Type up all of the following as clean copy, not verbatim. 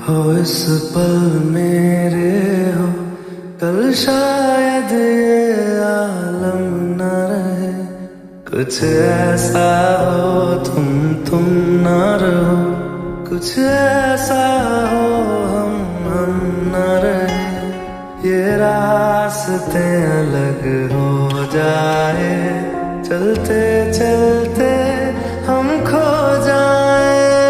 हो इस पल मेरे हो, कल शायद ये आलम न रहे। कुछ ऐसा हो तुम न रहो, कुछ ऐसा हो हम न रहे। ये रास्ते अलग हो जाए, चलते चलते हम खो जाए।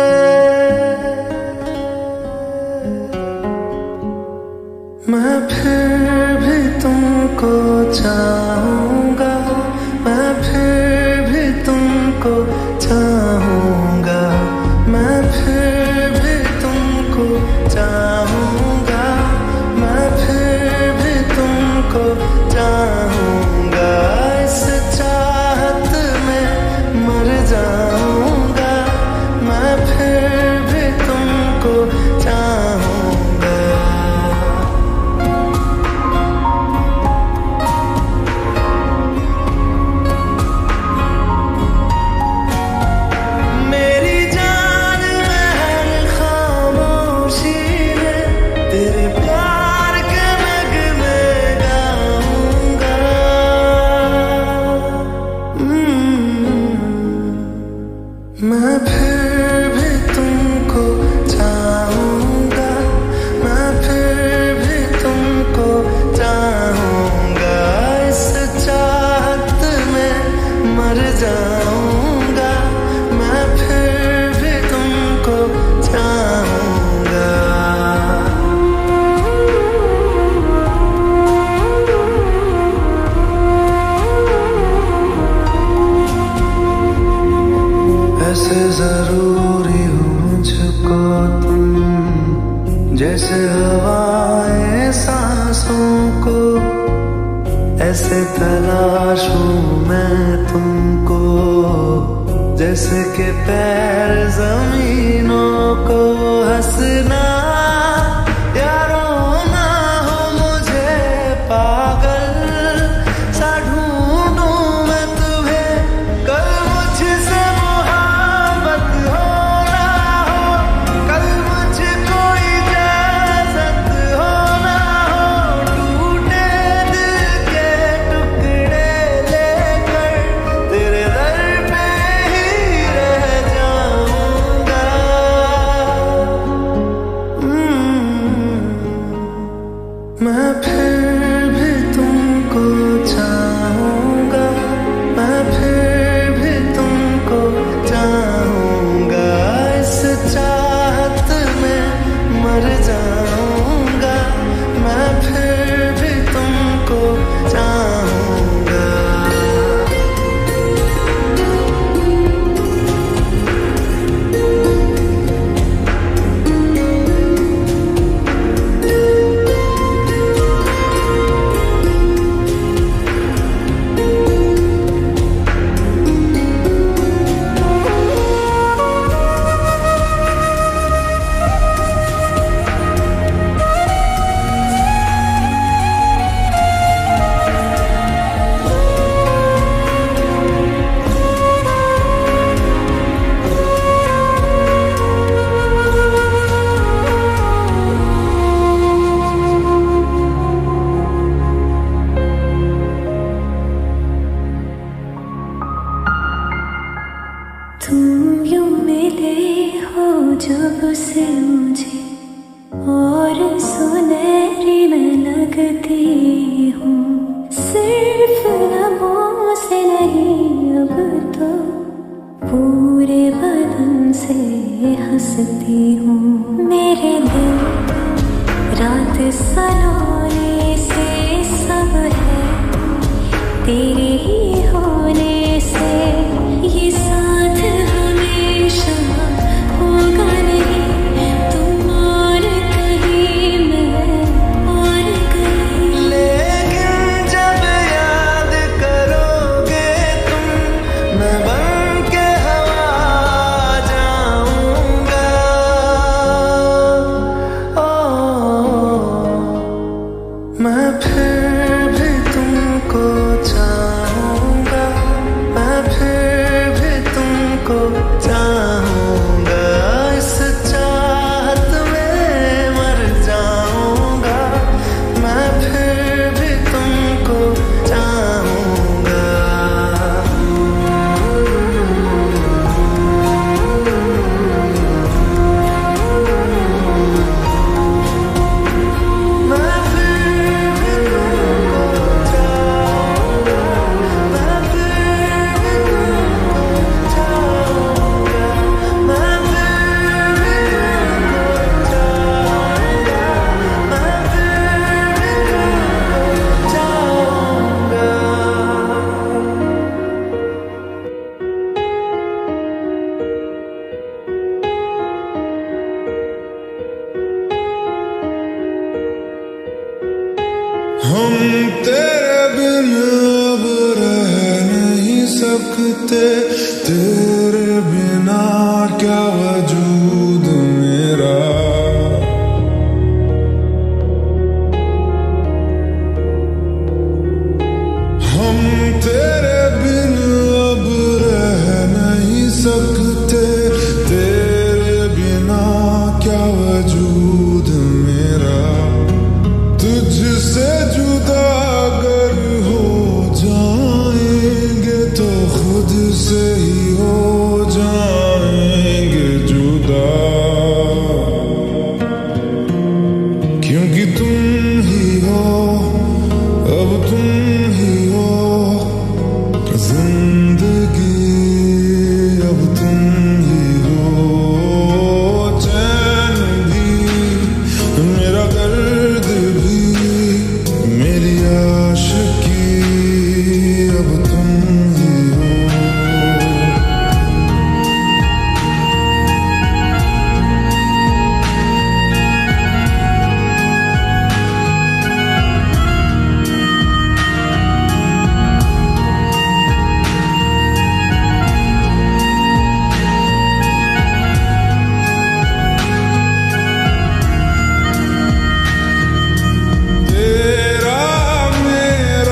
मैं फिर भी तुमको चाहूंगा, मैं फिर भी तुमको चाहूंगा, मैं फिर भी तुमको चाहूंगा, मैं फिर भी तुमको चाहूंगा। इस चाहत में मर जाऊंगा, मैं फिर भी तुमको चाहूंगा। मैं फिर भी तुमको चाहूंगा, मैं फिर भी तुमको चाहूंगा। इस चाहत में मर जाऊंगा, मैं फिर भी तुमको चाहूंगा। ऐसे जरूरी हो मुझको तुम, जैसे हवाएं सांसों को। ऐसे तलाशूं मैं तुमको, जैसे के पैर जमीनों को। हंसना या रोना हो मुझे पागल सा ढूंढूं मैं तुम्हें। कल मुझसे मैं फिर भी तुमको चाहूंगा, मैं फिर भी तुमको चाहूंगा। इस चाहत में मर जाऊंगा, मैं फिर भी तुमको चाहूंगा। तुम यूं मिले हो जब से मुझे, और सुनहरी मैं लगती हूँ। सिर्फ लबों से नहीं अब तो पूरे बदन से हंसती हूँ। मेरे दिल रात सलोने से सब है तेरे ही होने से। ये साथ हमेशा होगा नहीं, तुम और कहीं मैं और कहीं। लेकिन जब याद करोगे तुम, मैं बन के हवा जाऊंगा। मैं फिर भी तुमको चाहूंगा, तेरे बिन अब रह नहीं सकते, तेरे बिना क्या वजूद मेरा। हम तेरे बिन अब रह नहीं सकते, तेरे बिना क्या वजूद मेरा। तुझसे जुदा अगर हो जाएंगे तो खुद से ही हो जाएंगे जुदा, क्योंकि तुम ही हो, अब तुम ही हो जिंदगी, अब तुम ही हो चैन भी, मेरा दर्द भी, मेरी आशिकी, अब तुम ही हो। तेरा मेरा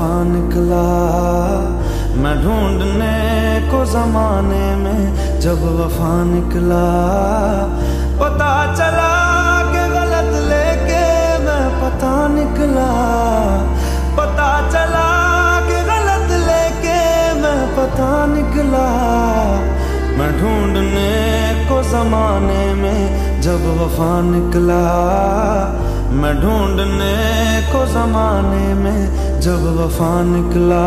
वफा निकला। मैं ढूंढने को जमाने में जब वफा निकला। पता चला कि गलत लेके मैं पता निकला। पता चला कि गलत लेके मैं पता निकला। मैं ढूंढने को जमाने में जब वफा निकला। मैं ढूंढने को जमाने में जब वफा निकला।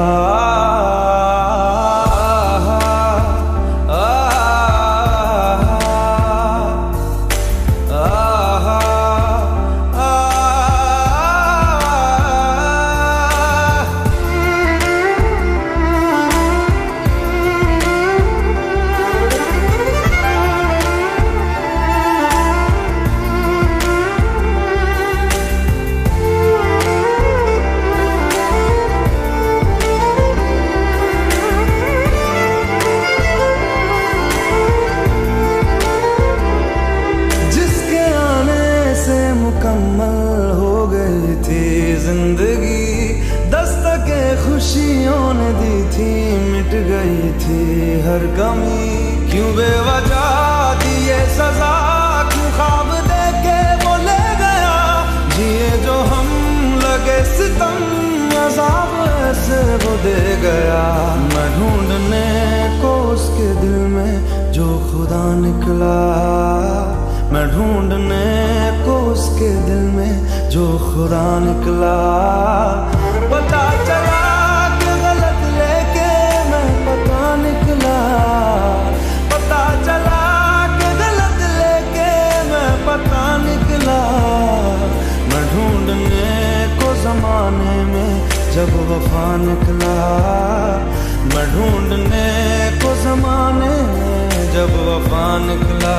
मुकम्मल हो गई थी जिंदगी, दस्तके खुशियों ने दी थी, मिट गई थी हर कमी। क्यों बेवजह दिए सजा, क्यों ख्वाब देके वो ले गया। जिए जो हम लगे सितम, अज़ाब ऐसे वो दे गया। मैं ढूंढने को उसके दिल में जो खुदा निकला। मैं ढूंढने को उसके दिल में जो खुदा निकला। पता चला कि गलत लेके मैं पता निकला। पता चला कि गलत लेके मैं पता निकला। मैं ढूंढने को जमाने में जब वफा निकला। मैं ढूंढने को जमाने में जब वफा निकला।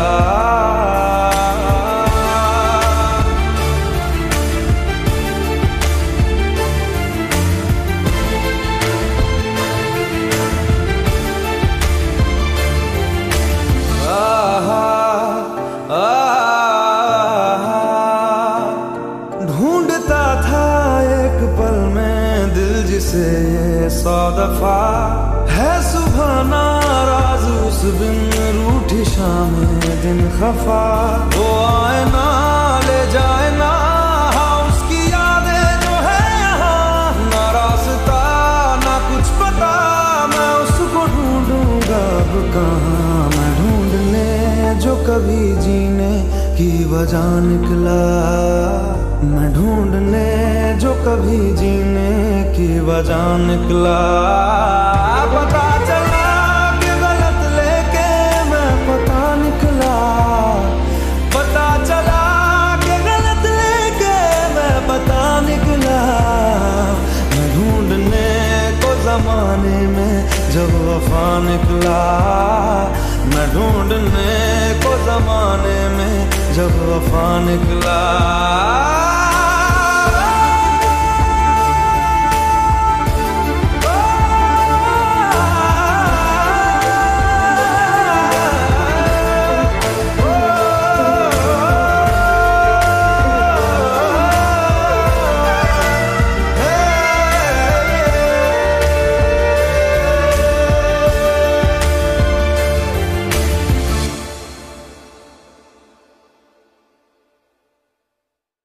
ढूंढता था एक पल में दिल जिसे ये 100 दफा। है सुबह नाराज उस बिन रूठी शाम दिन खफा। वो आए ना ले जाए ना, हाँ उसकी यादें जो है यहाँ। ना रास्ता ना कुछ पता, मैं उसको ढूंढूंगा अब कहाँ। मैं ढूंढने जो कभी जीने की वजह निकला। मैं ढूंढने जो कभी जीने की वजह निकला। पता चला कि गलत लेके मैं पता निकला। पता चला कि गलत लेके मैं पता निकला। मैं ढूंढने को जमाने में जब वफा निकला। मैं ढूंढने को जमाने में जब वफा निकला।